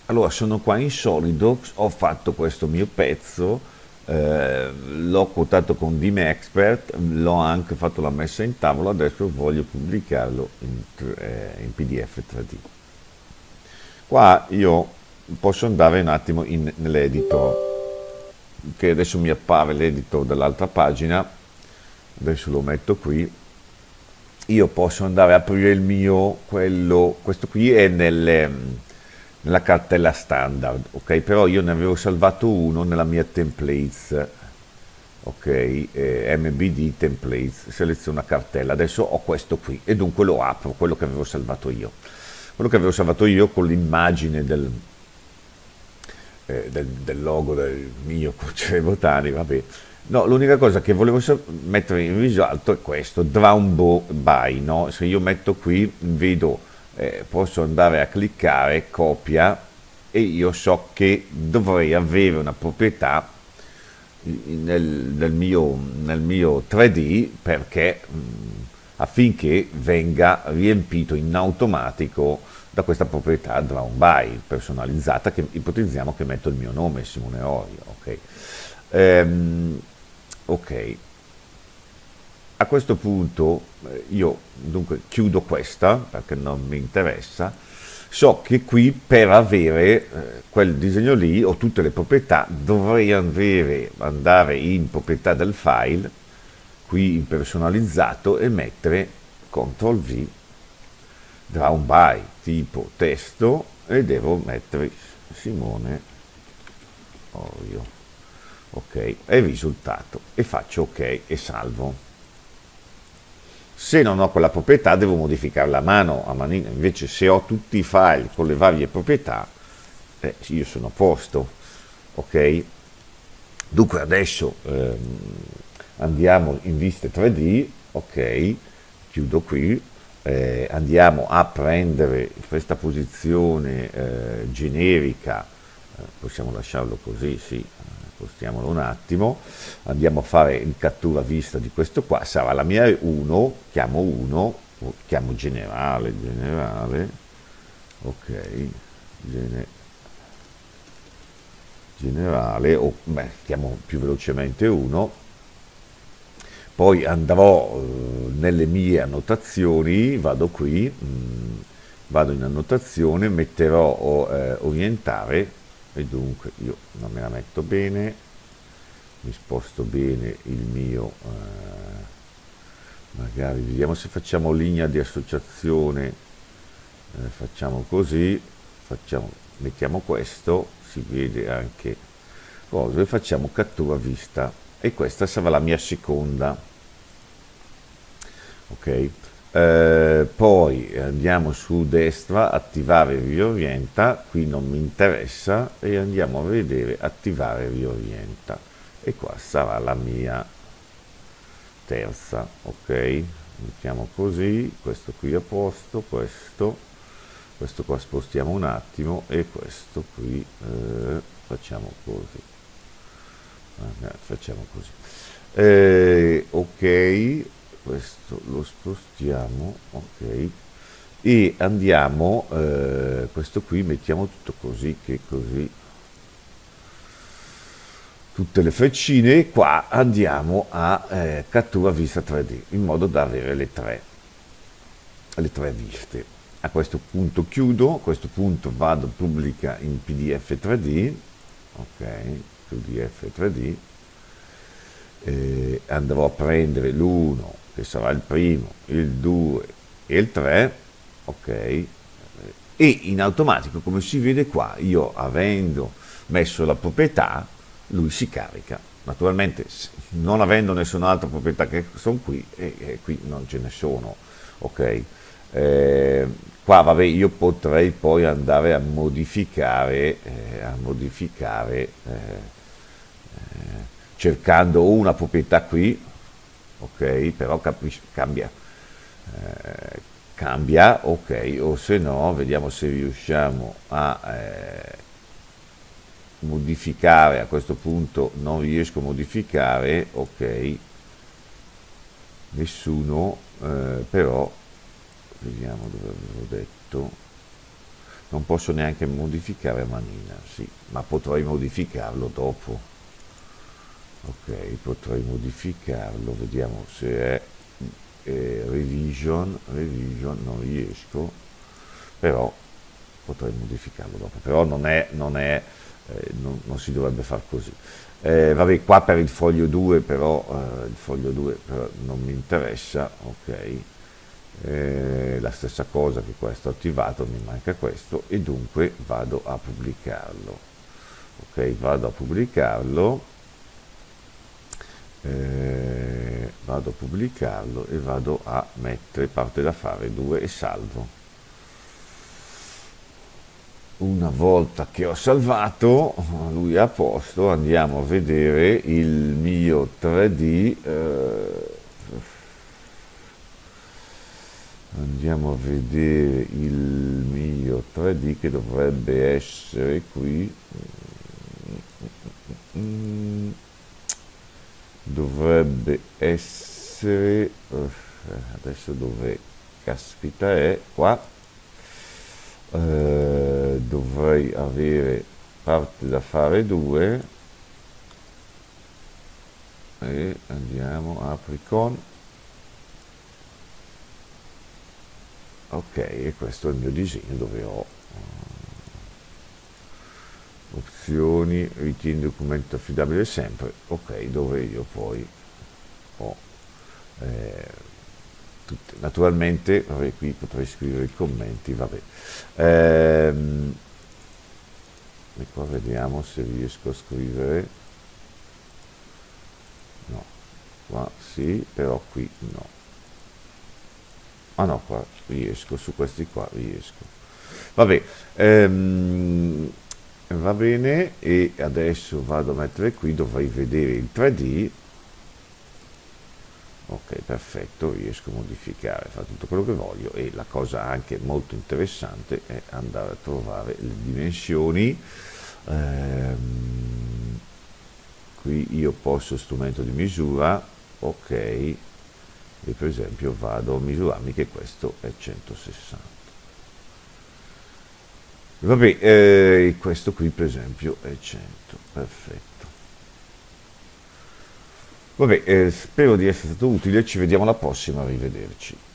Allora, sono qua in Solidox, ho fatto questo mio pezzo, l'ho quotato con Dime Expert, l'ho anche fatto la messa in tavola, adesso voglio pubblicarlo in PDF 3D. Qua io posso andare un attimo nell'editor, che adesso mi appare l'editor dell'altra pagina, adesso lo metto qui. Io posso andare a aprire il mio, questo qui è nella cartella standard, ok? Però io ne avevo salvato uno nella mia templates, ok? MBD templates, seleziona cartella, adesso ho questo qui e dunque lo apro, quello che avevo salvato io. Quello che avevo salvato io con l'immagine del logo del mio Cocere Botani, vabbè. No, l'unica cosa che volevo mettere in risalto è questo, Drown by, no? Se io metto qui, vedo, posso andare a cliccare, copia, e io so che dovrei avere una proprietà nel mio 3D perché affinché venga riempito in automatico da questa proprietà Drown by personalizzata che ipotizziamo che metto il mio nome Simone Orio, ok? Ok, a questo punto io dunque chiudo questa perché non mi interessa. So che qui per avere quel disegno lì o tutte le proprietà dovrei andare in proprietà del file, qui in personalizzato e mettere CTRL V, Drown by tipo testo e devo mettere Simone Orio, ok, è il risultato e faccio ok e salvo. Se non ho quella proprietà devo modificarla a mano, a manina, invece se ho tutti i file con le varie proprietà, io sono a posto, ok? Dunque adesso andiamo in viste 3D, ok, chiudo qui, andiamo a prendere questa posizione generica, possiamo lasciarlo così, sì, spostiamolo un attimo, andiamo a fare il cattura vista di questo qua, sarà la mia 1, chiamo generale, ok, generale, o beh, chiamo più velocemente 1, poi andrò nelle mie annotazioni, vado qui, vado in annotazione, metterò orientare e dunque io non me la metto bene, mi sposto bene il mio, magari vediamo se facciamo linea di associazione, facciamo così, mettiamo questo, si vede anche cosa, e facciamo cattura vista e questa sarà la mia seconda, ok? Poi andiamo su destra, attivare riorienta, qui non mi interessa e andiamo a vedere attivare riorienta e qua sarà la mia terza, ok? Mettiamo così, questo qui a posto, questo qua spostiamo un attimo e questo qui facciamo così, facciamo così. Ok, questo lo spostiamo, ok, e andiamo, questo qui mettiamo tutto così, che così, tutte le freccine, e qua andiamo a cattura vista 3D, in modo da avere le tre viste. A questo punto chiudo, a questo punto vado pubblica in PDF 3D, ok, PDF 3D, andrò a prendere l'1 che sarà il primo, il 2 e il 3, ok, e in automatico come si vede qua io avendo messo la proprietà lui si carica, naturalmente non avendo nessun'altra proprietà che sono qui e qui non ce ne sono, ok. Qua vabbè io potrei poi andare a modificare cercando una proprietà qui, ok, però cambia, ok, o se no vediamo se riusciamo a modificare, a questo punto non riesco a modificare, ok, nessuno, però vediamo dove avevo detto, Non posso neanche modificare manina, sì, ma potrei modificarlo dopo. Ok, potrei modificarlo, vediamo se è revision non riesco, però potrei modificarlo dopo, però non si dovrebbe far così. Vabbè, qua per il foglio 2 però, il foglio 2 però non mi interessa, ok. La stessa cosa che qua è stato attivato, mi manca questo e dunque vado a pubblicarlo. Ok, vado a pubblicarlo e vado a mettere parte da fare 2 e salvo. Una volta che ho salvato, lui è a posto, andiamo a vedere il mio 3D. Andiamo a vedere il mio 3D che dovrebbe essere qui. Dovrebbe essere adesso dove caspita è qua. Dovrei avere parte da fare 2 e andiamo apri con. Ok, e questo è il mio disegno dove ho opzioni, ritieni documento affidabile sempre, ok, dove io poi ho naturalmente, vabbè, qui potrei scrivere i commenti, vabbè. E qua vediamo se riesco a scrivere, no, qua sì, però qui no. Ah no, qua riesco, su questi qua riesco. Vabbè, va bene, e adesso vado a mettere qui, dovrei vedere il 3D. Ok, perfetto, riesco a modificare, fa tutto quello che voglio e la cosa anche molto interessante è andare a trovare le dimensioni. Qui io posso strumento di misura, ok, e per esempio vado a misurarmi che questo è 160. Vabbè, questo qui per esempio è 100, perfetto. Vabbè, spero di essere stato utile, ci vediamo alla prossima, arrivederci.